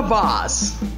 షాబాస్.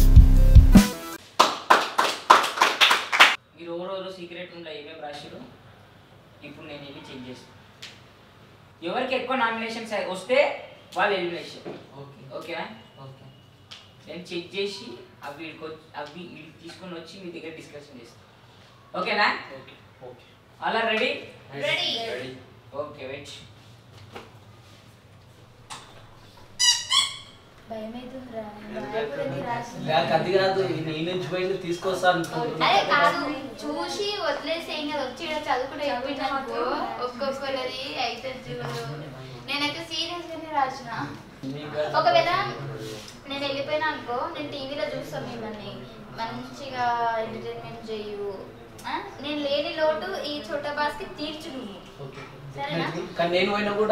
మీరు రోజు సీక్రెట్ ఉండే ఏమేమి రాశారు ఇప్పుడు నేను వెళ్ళి చెక్ చేస్తాను. ఎవరికి ఎక్కువ నామినేషన్స్ వస్తే వాళ్ళు ఎలిమినేషన్. ఓకేనా? నేను చెక్ చేసి అవి తీసుకొని వచ్చి మీ దగ్గర డిస్కషన్ చేస్తాను. ఓకేనా? అలా రెడీ? Okay, wait. అది కాదు, నేను నుంచి బయట తీసుకొస్తాను. అదే కాదు, చూసి వదిలేసి ఏం కదా, వచ్చి చదువుకుంటే అయిపోయిందనుకో ఒక్కొక్కరిది అయితే చూడు. నేనైతే సీరియస్ గానే రాసిన. ఒకవేళ నేను వెళ్ళిపోయినా అనుకో, నేను టీవీలో చూస్తాను మిమ్మల్ని మంచిగా ఎంటర్టైన్మెంట్ చేయు. నేను లేని లోటు ఈ చోటా బాస్ కి తీర్చు నువ్వు, సరేనా? కానీ నేను పోయినా కూడా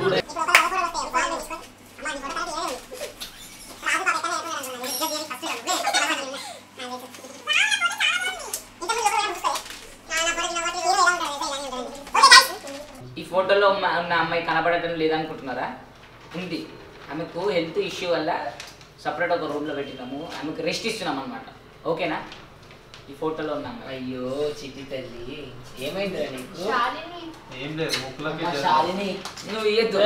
ఈ ఫోటోలో ఉన్న అమ్మాయి కనబడటం లేదనుకుంటున్నారా? ఉంది. ఆమెకు హెల్త్ ఇష్యూ వల్ల సపరేట్ ఒక రూమ్లో పెట్టినాము. ఆమెకు రెస్ట్ ఇస్తున్నాం అనమాట. ఓకేనా? ఈ ఫోటోలో ఉన్న అమ్మాయి. అయ్యో చిట్టి తల్లి, ఏమైందిరా నీకు? ఏం లేదు, శాలిని నువ్వు ఇయ్యద్దు.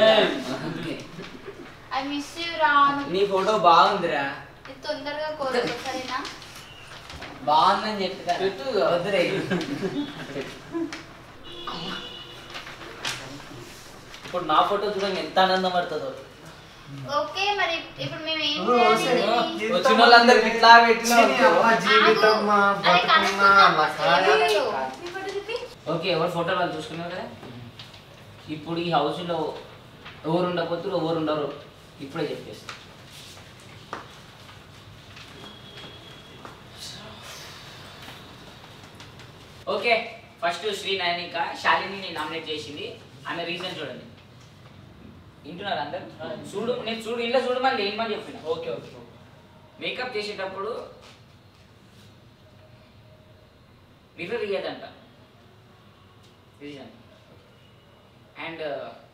I miss you Ram. నీ ఫోటో బాగుందిరా, తొందరగా కోరుకో, సరేనా? బాగుందని చెప్తా. వద్దురే. ఇప్పుడు నా ఫోటో చూడండి ఎంత ఆనందం పడుతుందో. ఓకే, మరి ఇప్పుడు మేము ఏం చేయాలి? వచ్చిన వాళ్ళందరికి ఇట్లా పెట్టినా ఓకే, ఎవరు ఫోటో వాళ్ళు చూసుకున్నారు కదా. ఇప్పుడు ఈ హౌస్లో ఎవరు ఉండకపోతున్నారు, ఎవరు ఉండరు ఇప్పుడే చెప్పేస్తా. Okay, first Shri Nayanika Shalini nominate చేసింది. ఆమె రీజన్ చూడండి. వింటున్నారు అందరు? చూడు, నేను చూడు, ఇల్లు చూడు, మళ్ళీ ఏమని చెప్పిన. Okay okay. మేకప్ చేసేటప్పుడు మిర్రర్ ఇయ్యదంట రీజన్. అండ్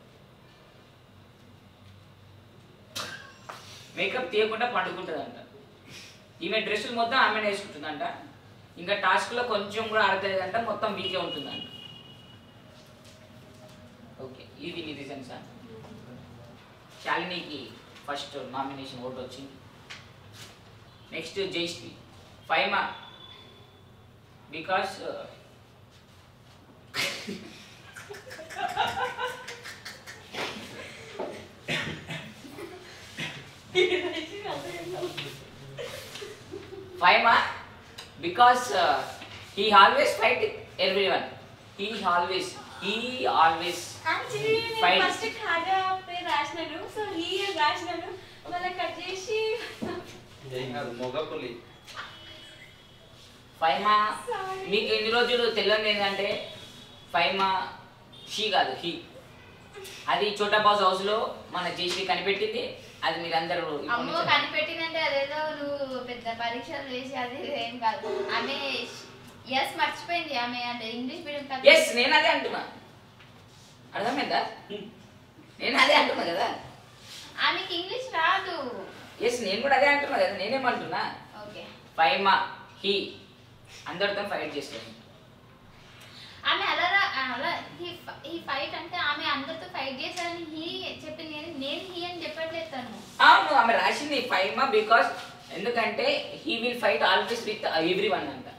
మేకప్ తీయకుండా పండుకుంటుందంట. ఈమె డ్రెస్సులు మొత్తం ఆమె వేసుకుంటుందంట. ఇంకా టాస్క్లో కొంచెం కూడా ఆడలేదంట, మొత్తం వీకే ఉంటుందంట. ఓకే, ఇవి నీ రీజన్సా? శాలినికి ఫస్ట్ నామినేషన్ ఓటు వచ్చింది. Next Jayashree, Faima because he always fight everyone. He always actually fight. first khada pe rational so he is rational wala cut చేసి మొగపులి ఫైమా మీకు ఎన్ని రోజులు తెలియదు ఏంటంటే ఫైమా షీ కాదు హీ. అది చోటా బాస్ హౌస్ లో మన జయశ్రీ కనిపెట్టింది. అది మీరందరూ అమ్మో కనిపెట్టిందంటే అదేదో నువ్వు పెద్ద పరీక్షలు వేసి అది ఏం కాదు. ఆమె ఎస్ మర్చిపోయింది. ఆమె అంటే ఇంగ్లీష్ మీడియం కాదు. ఎస్ నేను అదే అంటున్నా, అర్థమైందా? నేను అదే అంటున్నా కదా. ఆమెకి ఇంగ్లీష్ రాదు. ఎస్ నేను కూడా అదే అంటున్నా కదా. నేనేమంటున్నా, ఓకే ఫైమా హీ అందరితో ఫైట్ చేస్తాను. ఆమె అలా ఈ ఫైట్ అంటే ఆమె అందరితో ఫైట్ చేశారని హీ చెప్పింది కానీ నేను హీ అని చెప్పట్లేదు తను. అవును, ఆమె రాసింది ఫైమా బికాస్ ఎందుకంటే he will fight always with every one అంట.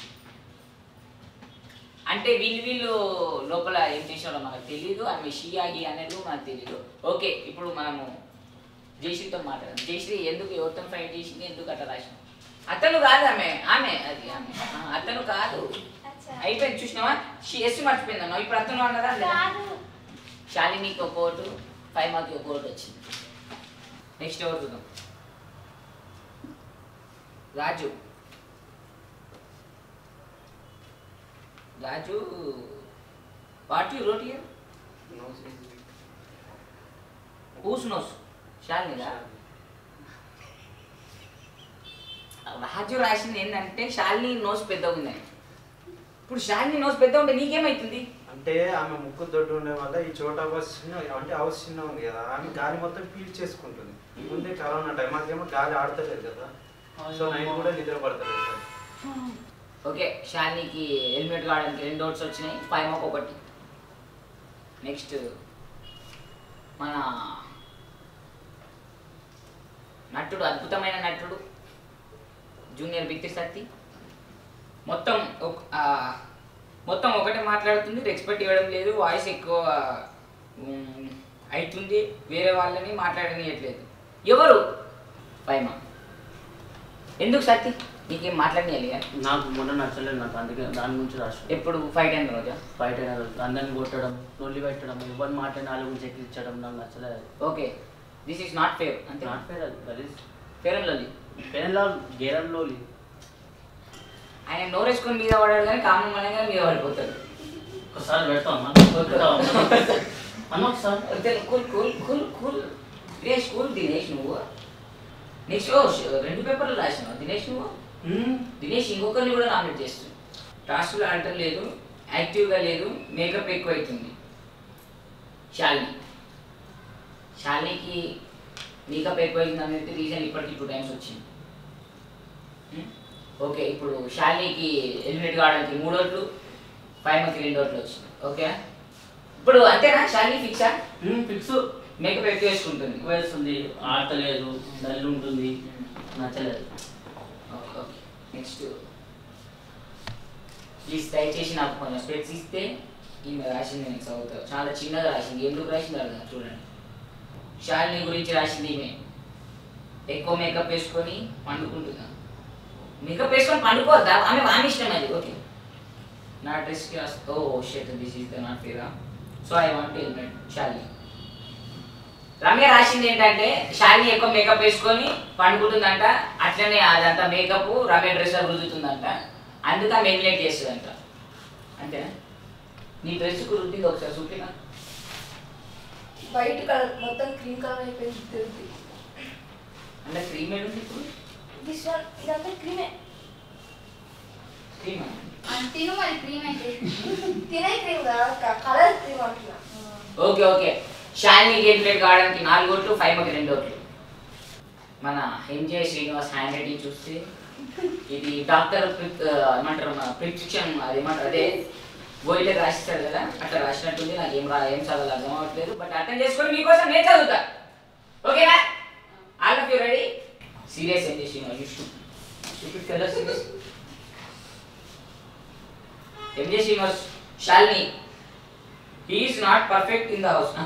అంటే వీళ్ళు లోపల ఏం చేసాడో మనకు తెలీదు. ఆమె షియా హీ అనేది మనకు తెలీదు. ఓకే, ఇప్పుడు మనము జయశ్రీతో మాట్లాడదాం. జయశ్రీ ఎందుకు ఎవరితో ఫైట్ చేసింది, ఎందుకు అట్లా రాసింది? అతను కాదు ఆమె అతను కాదు. అయిపోయింది, చూసినావా? ఎస్ మర్చిపోయింది అన్న. ఇప్పుడు అతను అన్నదా? శాలినికి ఒక ఓటు, ఫైమాకి ఒక ఓటు వచ్చింది. నెక్స్ట్ ఎవరు చూద్దాం. Raju what you wrote here? Who's knows? శాలినిగా? రాజు రాసింది ఏంటంటే శాలిని నోస్ పెద్దగా ఉందని. ఇప్పుడు శాలిని నోస్ పెద్ద ఉంటే నీకేమైతుంది? అంటే ఆమె ముక్కు దొడ్డు ఉండే వల్ల ఈ చోట హౌస్ చిన్న అంటే హౌస్ చిన్న ఉంది కదా, ఆమె గాలి మొత్తం పీల్ చేసుకుంటుంది. ముందే కరోనా టైం మాకేమో గాలి ఆడతలేదు కదా, సో నైట్ కూడా నిద్ర పడతలేదు సార్. ఓకే, శాలినికి హెల్మెట్ కావడానికి 2 డోట్స్ వచ్చినాయి, 5 మాకు ఒకటి. నెక్స్ట్ మన నటుడు, అద్భుతమైన నటుడు జూనియర్ బిత్తి సత్తి మొత్తం ఒకటే మాట్లాడుతుంది, రెస్పెక్ట్ ఇవ్వడం లేదు, వాయిస్ ఎక్కువ అవుతుంది, వేరే వాళ్ళని మాట్లాడనియట్లేదు. ఎవరు? పైమా. ఎందుకు సత్తి నీకేం మాట్లాడనియాలి? నాకు మొన్న నచ్చలేదు, నాకు అందుకే దాని గురించి రాసు. ఎప్పుడు ఫైట్ అయిన రోజా? ఫైట్ అయిన రోజు అందరిని కొట్టడం, నొల్లి పెట్టడం, ఎవరిని మాట్లాడిన వాళ్ళ గురించి ఎక్కించడం నాకు నచ్చలేదు. Okay, this is not fair. అంతే, నాట్ ఫేర్. అది that is fair and lovely. Fair and lovely, gear and lovely. ఆయన నోరేసుకొని మీద పడాడు కానీ కామన్ మనగా మీద పడిపోతాడు. ఒకసారి పెడతాం అన్న ఒకసారి. Cool cool cool cool Dinesh, cool Dinesh. నువ్వు నెక్స్ట్ 2 పేపర్లు రాసినావు దినేష్ నువ్వు. దినేష్ ఇంకొకరిని కూడా నామినేట్ చేస్తుంది. టాస్క్లు ఆడటం లేదు, యాక్టివ్గా లేదు, మేకప్ ఎక్కువ అవుతుంది. శాలినికి మేకప్ ఎక్కువ అవుతుంది అనేది రీజన్ ఇప్పటికి 2 టైమ్స్ వచ్చింది. ఓకే, ఇప్పుడు శాలినికి ఎలిమినేట్ కావడానికి 3 ఓట్లు, 5 మందికి 2 ఓట్లు వచ్చింది. ఓకే, ఇప్పుడు అంతేనా? శాలిని ఫిక్సా? ఫిక్స్. మేకప్ ఎక్కువ వేసుకుంటుంది, వేస్తుంది, ఆడతలేదు, డల్ ఉంటుంది, నచ్చలేదు. Okay okay. నెక్స్ట్ ప్లీజ్ దయచేసి నాకు కొంచెం స్పెక్స్ ఇస్తే ఈమె రాసింది నేను చదువుతాను. చాలా చిన్నగా రాసింది, ఎందుకు రాసింది అర్థం చూడండి. శాలిని గురించి రాసింది ఈమె ఎక్కువ మేకప్ వేసుకొని పండుకుంటుందా? మేకప్ వేసుకొని పండుకోవద్దా? ఆమె ఇష్టం అది. ఓకే, నా డ్రెస్కి ఓ షట్, this is the not fair. So I want to eliminate Shalini. Ramya రాసింది ఏంటంటే శాలిని ఎక్కువ మేకప్ వేసుకొని పండుకుంటుందంట, అట్లనే అదంతా మేకప్ రమ్య డ్రెస్ రుద్దుతుందంట, అందుకే ఆమె ఎలిమినేట్ చేస్తుందంట. అంతేనా? నీ డ్రెస్కు రుద్దింది ఒకసారి చూపినా? వైట్ కలర్ మొత్తం క్రీమ్ కలర్ అయిపోయింది తెలుగు. అంటే క్రీమ్ ఏడు ఉంది ఇప్పుడు? దిస్ వన్ ఇదంతా క్రీమే. క్రీమా? తిను మరి క్రీమ్ అయితే. తినే క్రీమ్ కదా, కలర్ క్రీమ్ అంటున్నా. ఓకే ఓకే, శాలినికి ఎలిమినేట్ కావడానికి 4 ఓట్లు, 5 మందికి 2 ఓట్లు. మన ఎంజే శ్రీనివాస్ హ్యాండ్ రైటింగ్ చూస్తే ఇది డాక్టర్ ఏమంటారు ప్రిస్క్రిప్షన్, అది ఏమంటారు అదే బోయిలో రాసిస్తాడు కదా, అట్లా రాసినట్టుంది. నాకు ఏం చదవాలి అర్థం అవ్వట్లేదు, బట్ అర్థం చేసుకొని మీకోసం నేను చదువుతా. ఓకేనా? All of you ready? Serious MJ Srinivas, serious MJ Srinivas. Shalini, he is not perfect in the house.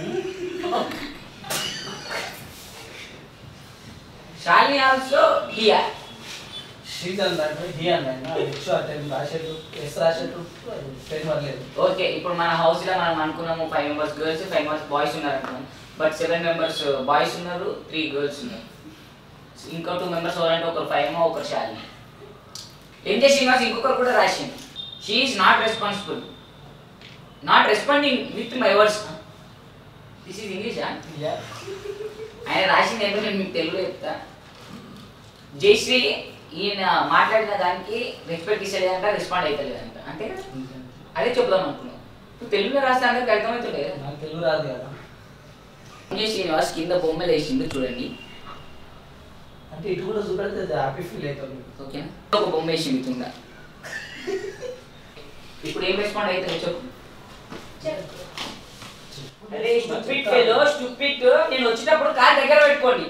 Shalini also here. Sridhar దాంట్లో హీ అన్న హెచ్ అటెండ్ రాసేట్టు ఎస్ రాసేట్టు పెన్ వర్లేదు. ఓకే, ఇప్పుడు మన హౌస్ లో మనం అనుకున్నాము 5 మెంబర్స్ గర్ల్స్, 5 మెంబర్స్ బాయ్స్ ఉన్నారు అనుకున్నాం. బట్ 7 మెంబర్స్ బాయ్స్ ఉన్నారు, 3 గర్ల్స్ ఉన్నారు. ఇంకో 2 మెంబర్స్ ఎవరంటే ఒకరు 5 ఒకరు శాలిని. ఎంజే శ్రీనివాస్ ఇంకొకరు కూడా రాసింది. She is not responsible, not responding with my words. This is ఇంగ్లీషా? ఆయన రాసింది ఏంటో నేను మీకు తెలుగులో చెప్తా. జయశ్రీ ఈయన మాట్లాడిన దానికి రెస్పెక్ట్ ఇస్తలేదంట, రెస్పాండ్ అవుతలేదంట. అంతే కదా? అదే చెప్దాం అనుకున్నాం. నువ్వు తెలుగులో రాస్తే అందరికి అర్థమవుతుండే కదా. నాకు తెలుగు రాదు కదా. ఎంజే శ్రీనివాస్ కింద బొమ్మలు వేసిండు చూడండి. అంటే ఇటు కూడా చూపెడితే హ్యాపీ ఫీల్ అవుతుంది. ఓకేనా? ఒక బొమ్మ వేసింది కింద. ఇప్పుడు ఏం రెస్పాండ్ అవుతుంది చెప్పు. అరే స్టూపిడ్ ఫెలో, స్టూపిడ్. నేను వచ్చేటప్పుడు కాల్ దగ్గర పెట్టుకోండి.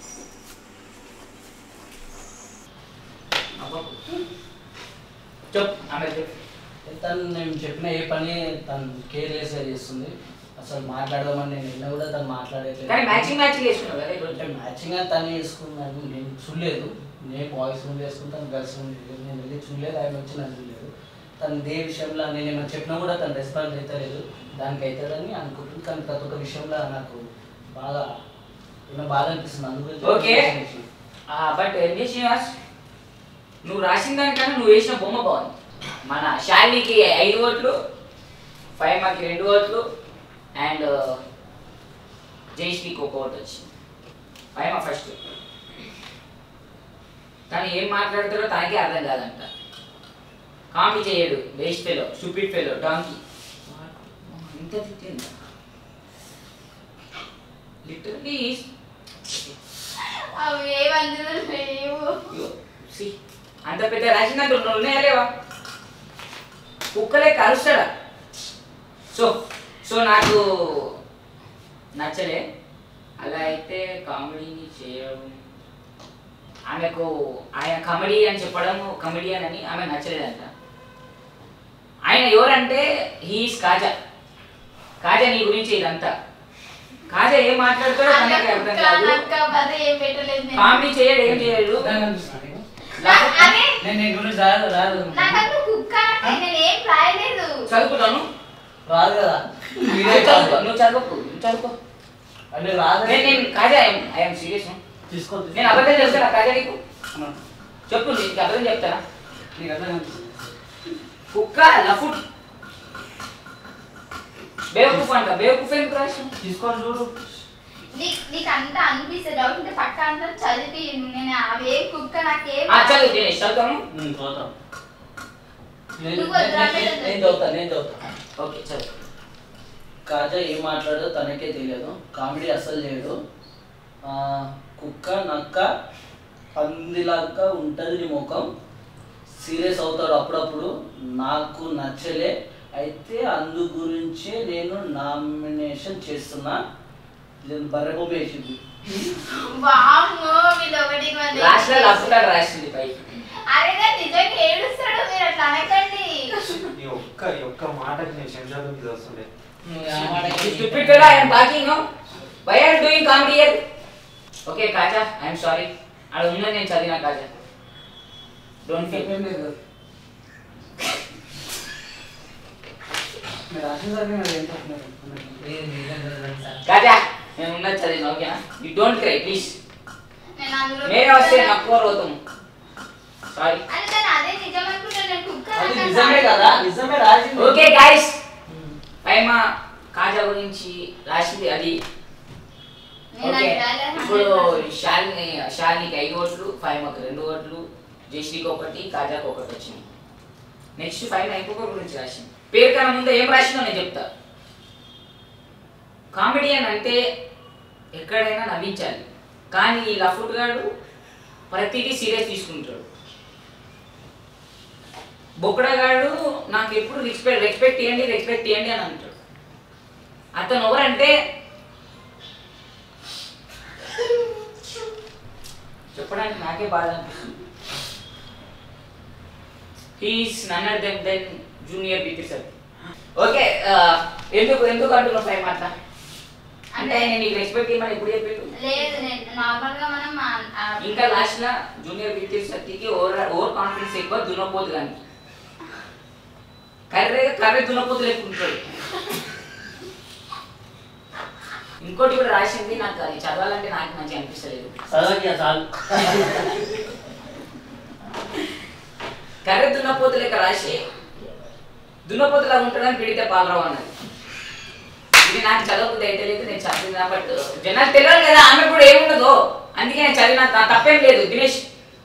చెప్పు ఆమె తను నేను చెప్పిన ఏ పని తను కేర్లెస్గా చేస్తుంది. అసలు మాట్లాడదామని నేను నిన్న కూడా తను మాట్లాడేది. కానీ మ్యాచింగ్ వేసుకున్నావు కదా ఈరోజు. అంటే మ్యాచింగ్ అని తను వేసుకున్నాను, నేను చూడలేదు. నేను బాయ్స్ రూమ్ వేసుకుంటాను, గర్ల్స్ రూమ్ నేను వెళ్ళి చూడలేదు, ఆయన వచ్చి నన్ను చూడలేదు. తను ఇదే విషయంలో నేను ఏమైనా చెప్పినా కూడా తను రెస్పాన్స్ అవుతలేదు. దానికి అవుతుందని అనుకుంటుంది, కానీ ప్రతి ఒక్క విషయంలో నాకు బాగా ఏమైనా బాధ అనిపిస్తుంది. అందుకని ఓకే, బట్ ఎంజే శ్రీనివాస్ నువ్వు రాసిన దానికన్నా నువ్వు వేసిన బొమ్మ బాగుంది. మన శాలినికి 5 ఓట్లు, 5 మందికి 2 ఓట్లు, అండ్ జయశ్రీకి 1 ఓటు వచ్చింది. 5 ఫస్ట్. కానీ ఏం మాట్లాడతారో తనకే అర్థం కాదంట. కామెడీ చేయడు, waste fellow, stupid fellow, donkey. ఇంత తిట్టిందా లిటరలీ. అవి ఏమందులో లేవు. అంత పెద్ద రాసిందంటే ఉన్నాయా లేవా? కుక్కలే కలుస్తాడా? సో నాకు నచ్చలే. అలా అయితే కామెడీని చేయడం, ఆమెకు ఆయన కామెడీ అని చెప్పడం, కమెడియన్ అని ఆమె నచ్చలేదంట. ఆయన ఎవరంటే హీఈస్ కాజా. కాజా నీ గురించి ఇదంతా. కాజా ఏం మాట్లాడతాడో తనకి అర్థం కాదు. కామెడీ చేయడు, ఏం చేయడు. చదువుకుంటాను రాదు కదా, నువ్వు చదువుకో. అంటే రాదు. నేను కాజా ఐఎమ్ సీరియస్. తీసుకోండి. నేను అబద్ధం చెప్తానా కాజా నీకు? చెప్పు, నీకు అబద్ధం చెప్తానా? నీకు అర్థం కుక్క లఫుట్ బేవకూఫ్ అంట. బేవకూఫ్ ఎందుకు రాసిన? తీసుకొని చూడు. నీకు అంతా అనిపిస్తుంది డౌట్ ఉంటే పక్క అంతా చదివి. నేను అవే కుక్క నాకేం చదువు దినేష్, చదువుతాను. చదువుతాం. నువ్వు వద్దురా, నేను చదువుతా. ఓకే చదువు. కాజా ఏం మాట్లాడో తనకే తెలియదు, కామెడీ అస్సలు చేయడు. కుక్క నక్క పందిలాగా ఉంటుంది నీ ముఖం, సీరియస్ అవుతాడు అప్పుడప్పుడు, నాకు నచ్చలే. అయితే అందు గురించే నేను నామినేషన్ చేస్తున్నా. బర్రెబొమ్మ వేసింది. వామ్మో వీళ్ళు ఒకటి లాస్ట్లో లఫుట్ అని రాసింది పైకి. అరే నిజంగా ఏడుస్తాడు, మీరు అట్లా అనకండి. ఈ ఒక్క మాటకి నేను చంద్రబాబు మీద వస్తుండే. Stupid fellow, I am talking now. Why are you doing comedy here? Okay, Kaja, I am sorry. అది ఉందని నేను చదివినా కాజా. Don't feel. కాజా నేను ఉన్నది చదివినా, ఓకేనా? You don't cry please. నేను అందులో మేరే వస్తే నాకు అవుతాము. సారీ. అరే నేను అదే నిజం అనుకుంటా, నేను కుక్క అది నిజమే కదా, నిజమే రాసింది. ఓకే గైస్, పైమా కాజా గురించి రాసింది అది. ఓకే ఇప్పుడు శాలినికి 5 ఓట్లు, ఫైమాకు 2 ఓట్లు, జయశ్రీకి 1, కాజాకు 1 వచ్చింది. నెక్స్ట్ ఫైమా ఇంకొక గురించి రాసింది. పేరు కన్నా ముందు ఏం రాసిందో నేను చెప్తా. కామెడియన్ అంటే ఎక్కడైనా నవ్వించాలి, కానీ ఈ లఫుట్ గాడు ప్రతిదీ సీరియస్ తీసుకుంటాడు. బొక్కడగాడు నాకు ఎప్పుడు రెస్పెక్ట్ ఇవ్వండి అని అంటాడు. అతను ఎవరంటే చెప్పడానికి నాకే బాధ అనిపిస్తుంది. He is none other than junior BP sir. Okay, ఎందుకు అంటున్నావు ఫైవ్ మాట? అంటే నేను నీకు రెస్పెక్ట్ ఇవ్వమని ఇప్పుడు చెప్పాడు. లేదు నేను నార్మల్ గా మనం ఇంకా లాస్ట్ లా జూనియర్ బీపీ సర్టికి ఓవర్ కాన్ఫిడెన్స్ ఎక్కువ, దున్నపోతు కానీ కర్రే దున్నపోతు లేకుంటాడు. ఇంకోటి కూడా రాసింది, నాకు అది చదవాలంటే నాకు మంచిగా అనిపిస్తలేదు. కర్రె దున్నపోతు లేక రాసి దున్నపోతులాగా ఉంటాడని పిడితే పాలరావు అన్నది. ఇది నాకు చదవకపోతే అయితే లేదు, నేను చదివినా. బట్ జనాలు తెలియదు కదా ఆమె కూడా ఏముండదో, అందుకే నేను చదివినా. తప్పేం లేదు దినేష్,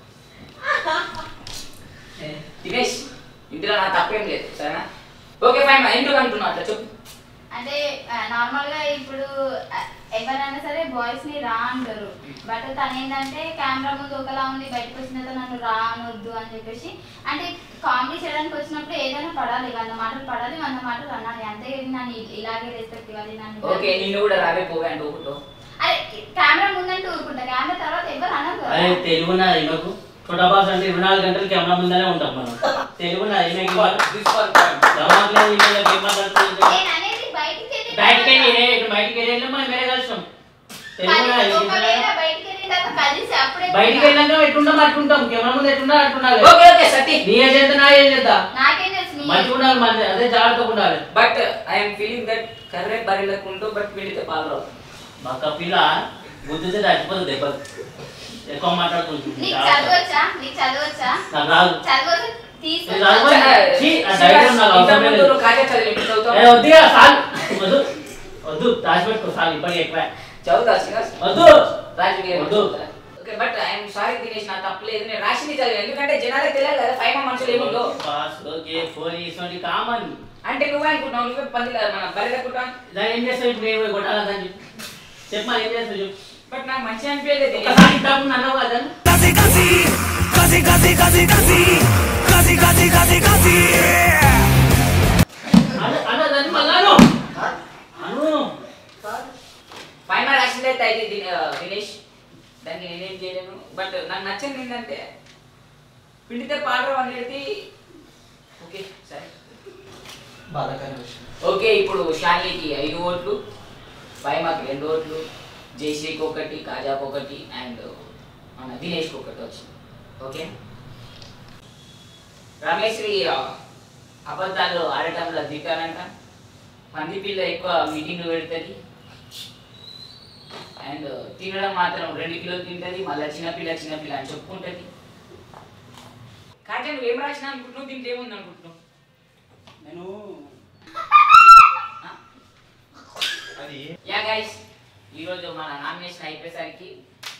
ఇందులో నా తప్పేం లేదు, సరేనా? Okay fine. ఎందుకు అంటున్నావు అట్లా చెప్పు. అంటే నార్మల్ గా ఇప్పుడు ఎవరైనా సరే బాయ్స్ ని రా అంటారు, బట్ తను ఏంటంటే కెమెరా ముందు ఒకలా ఉంది, బయటకు వచ్చిన తర్వాత నన్ను రా అనొద్దు అని చెప్పేసి. అంటే కామెడీ చేయడానికి వచ్చినప్పుడు ఏదైనా పడాలి, 100 మాటలు పడాలి, 100 మాటలు అనాలి, అంతే. నన్ను ఇలాగే రెస్పెక్ట్ ఇవ్వాలి నన్ను. ఓకే నిన్ను కూడా రావే పోవే అంటే ఊరుకుంటూ. అరే కెమెరా ముందంటే ఊరుకుంటా, కెమెరా తర్వాత ఎవరు అనరు. అరే తెలుగునా ఈమెకు छोटा बास అంటే 24 గంటలు కెమెరా ముందనే ఉంటాం మనం. తెలుగునా ఈమెకి జవాబ్ లేదు, ఈమె గేమ్ మాట్లాడుతుంది. నేను అనేది బయటికి వెళ్ళి బయటికి వెళ్ళి మనం వేరే కలిసాం. తెలుగునా బయటికి వెళ్ళాక ఎట్లుంటాం అట్లుంటాం, కెమెరా ముందు ఎట్లుంటా అట్లుండాలి. ఓకే ఓకే సతీ, నీ ఏజెంట్ నా ఏజెంట్ నాకేం తెలుసు మంచిగా ఉండాలి, మంచి అదే జాగ్రత్తగా ఉండాలి. బట్ ఐఎమ్ ఫీలింగ్ దట్ కర్రే బరిలకుంటూ బట్ పిడితే పాలరావు. మాకు పిల్ల గుర్తితే చచ్చిపోతుంది దెబ్బలు. ఎక్కువ మాట్లాడుతుంది. నీకు చదవచ్చా? నీకు చదవచ్చా? నాకు రాదు. చదవచ్చు తీసు. వద్దు దాచిపెట్టుకో సార్, ఇప్పటికి ఎక్కువ చదువుతా వద్దు. రాజకీయ వద్దు. Okay but I'm sorry Dinesh నా తప్పలేదు నేను రాసింది చదివాను ఎందుకంటే జనాలకు తెలియాలి కదా 5 మనుషులు ఏముందో బాస్ ఓకే పోలీస్ అంటే కామన్ అంటే నువ్వే అనుకుంటున్నావు నువ్వే పంది మన బలి తగ్గుతాను దాన్ని ఏం చేస్తావు ఇప్పుడు ఏమో కొట్టాలని చెప్పి చెప్పమా ఏం చేస్తావు చెప్పు బట్ నాకు మంచి అనిపించలేదు ఒకసారి ఇంతకుముందు అన్నావు కదా అన్నదాన్ని మళ్ళా అను పైన రాసింది అయితే అయితే దినేష్ దానికి నేనేం చేయలేను బట్ నాకు నచ్చింది ఏంటంటే పిండితే పాడరు అనేది ఓకే సరే బాధాకరమైన విషయం ఓకే ఇప్పుడు షాలికి 5 ఓట్లు పైమాకి 2 ఓట్లు జయశ్రీకి 1 కాజాకి 1 అండ్ మన దినేష్కి 1 వచ్చింది ఓకే రమేశ్రీ అబద్ధాలు ఆడటంలో దిగారంట పంది పిల్ల ఎక్కువ మీటింగ్లు పెడుతుంది అండ్ తినడం మాత్రం 2 కిలోలు తింటుంది మళ్ళీ చిన్నపిల్ల అని చెప్పుకుంటుంది కాజా నువ్వేం రాసినా అనుకుంటున్నావు దీంట్లో ఏముంది అనుకుంటున్నావు నేను యా గైస్ ఈరోజు మన నామినేషన్ అయిపోయేసరికి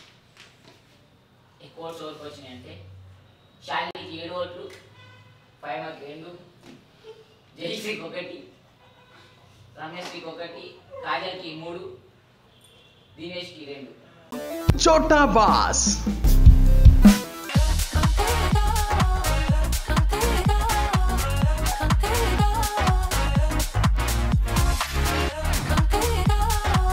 ఎక్కువ ఓట్స్ ఎవరికి వచ్చినాయి అంటే షాలికి 7 ఓట్లు పైమాకి 2 జయశ్రీకి 1 రమేష్కి 1 కాజల్కి 3 దినేష్కి 2 छोटा बास